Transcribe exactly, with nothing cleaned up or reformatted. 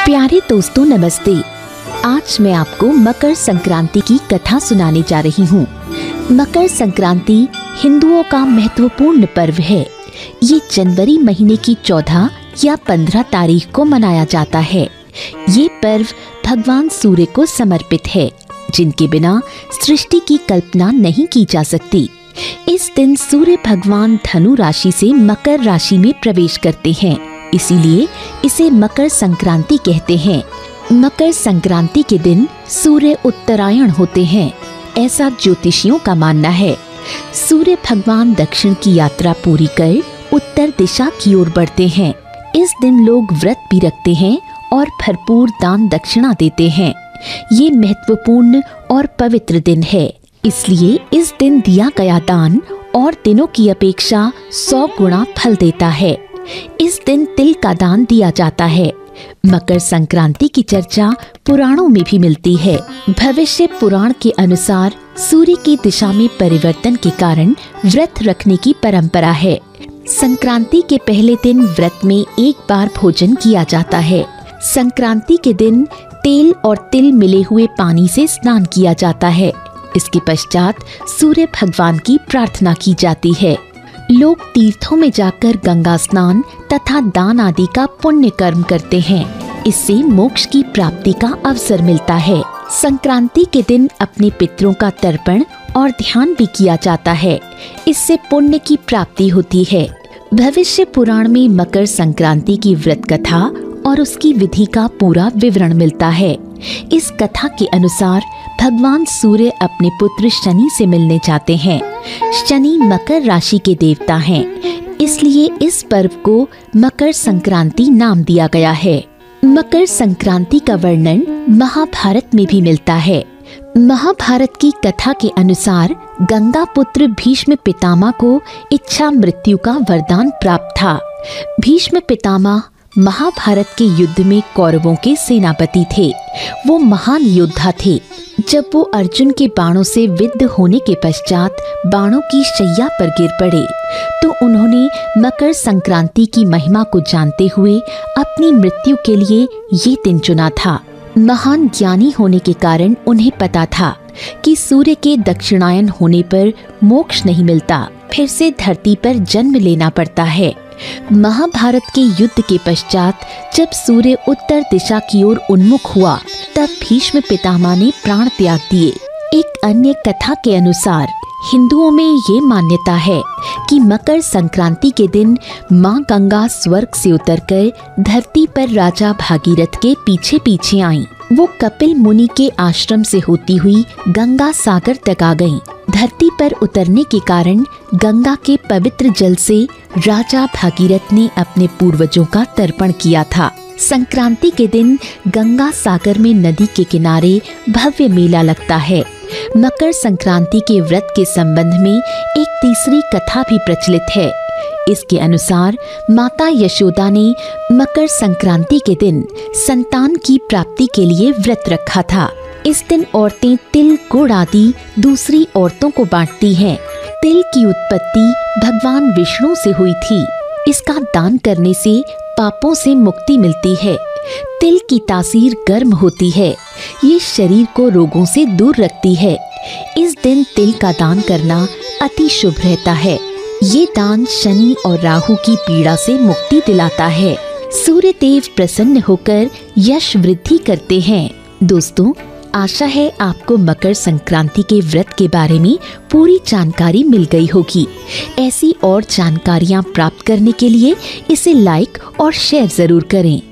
प्यारे दोस्तों नमस्ते। आज मैं आपको मकर संक्रांति की कथा सुनाने जा रही हूँ। मकर संक्रांति हिंदुओं का महत्वपूर्ण पर्व है। ये जनवरी महीने की चौदह या पंद्रह तारीख को मनाया जाता है। ये पर्व भगवान सूर्य को समर्पित है, जिनके बिना सृष्टि की कल्पना नहीं की जा सकती। इस दिन सूर्य भगवान धनु राशि से मकर राशि में प्रवेश करते हैं, इसीलिए इसे मकर संक्रांति कहते हैं। मकर संक्रांति के दिन सूर्य उत्तरायण होते हैं, ऐसा ज्योतिषियों का मानना है। सूर्य भगवान दक्षिण की यात्रा पूरी कर उत्तर दिशा की ओर बढ़ते हैं। इस दिन लोग व्रत भी रखते हैं और भरपूर दान दक्षिणा देते हैं। ये महत्वपूर्ण और पवित्र दिन है, इसलिए इस दिन दिया गया दान और दिनों की अपेक्षा सौ गुना फल देता है। इस दिन तिल का दान दिया जाता है। मकर संक्रांति की चर्चा पुराणों में भी मिलती है। भविष्य पुराण के अनुसार सूर्य की दिशा में परिवर्तन के कारण व्रत रखने की परंपरा है। संक्रांति के पहले दिन व्रत में एक बार भोजन किया जाता है। संक्रांति के दिन तेल और तिल मिले हुए पानी से स्नान किया जाता है। इसके पश्चात सूर्य भगवान की प्रार्थना की जाती है। लोग तीर्थों में जाकर गंगा स्नान तथा दान आदि का पुण्य कर्म करते हैं। इससे मोक्ष की प्राप्ति का अवसर मिलता है। संक्रांति के दिन अपने पितरों का तर्पण और ध्यान भी किया जाता है। इससे पुण्य की प्राप्ति होती है। भविष्य पुराण में मकर संक्रांति की व्रत कथा और उसकी विधि का पूरा विवरण मिलता है। इस कथा के अनुसार भगवान सूर्य अपने पुत्र शनि से मिलने जाते हैं। शनि मकर राशि के देवता हैं, इसलिए इस पर्व को मकर संक्रांति नाम दिया गया है। मकर संक्रांति का वर्णन महाभारत में भी मिलता है। महाभारत की कथा के अनुसार गंगा पुत्र भीष्म पितामह को इच्छा मृत्यु का वरदान प्राप्त था। भीष्म पितामह महाभारत के युद्ध में कौरवों के सेनापति थे। वो महान योद्धा थे। जब वो अर्जुन के बाणों से विद्ध होने के पश्चात बाणों की शैया पर गिर पड़े, तो उन्होंने मकर संक्रांति की महिमा को जानते हुए अपनी मृत्यु के लिए ये दिन चुना था। महान ज्ञानी होने के कारण उन्हें पता था कि सूर्य के दक्षिणायन होने पर मोक्ष नहीं मिलता, फिर से धरती पर जन्म लेना पड़ता है। महाभारत के युद्ध के पश्चात जब सूर्य उत्तर दिशा की ओर उन्मुख हुआ, तब भीष्म पितामह ने प्राण त्याग दिए। एक अन्य कथा के अनुसार हिंदुओं में ये मान्यता है कि मकर संक्रांति के दिन माँ गंगा स्वर्ग से उतरकर धरती पर राजा भागीरथ के पीछे पीछे आईं। वो कपिल मुनि के आश्रम से होती हुई गंगा सागर तक आ गईं। धरती पर उतरने के कारण गंगा के पवित्र जल से राजा भागीरथ ने अपने पूर्वजों का तर्पण किया था। संक्रांति के दिन गंगा सागर में नदी के किनारे भव्य मेला लगता है। मकर संक्रांति के व्रत के संबंध में एक तीसरी कथा भी प्रचलित है। इसके अनुसार माता यशोदा ने मकर संक्रांति के दिन संतान की प्राप्ति के लिए व्रत रखा था। इस दिन औरतें तिल गुड़ आदि दूसरी औरतों को बांटती हैं। तिल की उत्पत्ति भगवान विष्णु से हुई थी। इसका दान करने से पापों से मुक्ति मिलती है। तिल की तासीर गर्म होती है। ये शरीर को रोगों से दूर रखती है। इस दिन तिल का दान करना अति शुभ रहता है। ये दान शनि और राहु की पीड़ा से मुक्ति दिलाता है। सूर्य देव प्रसन्न होकर यश वृद्धि करते हैं। दोस्तों, आशा है आपको मकर संक्रांति के व्रत के बारे में पूरी जानकारी मिल गई होगी। ऐसी और जानकारियाँ प्राप्त करने के लिए इसे लाइक और शेयर जरूर करें।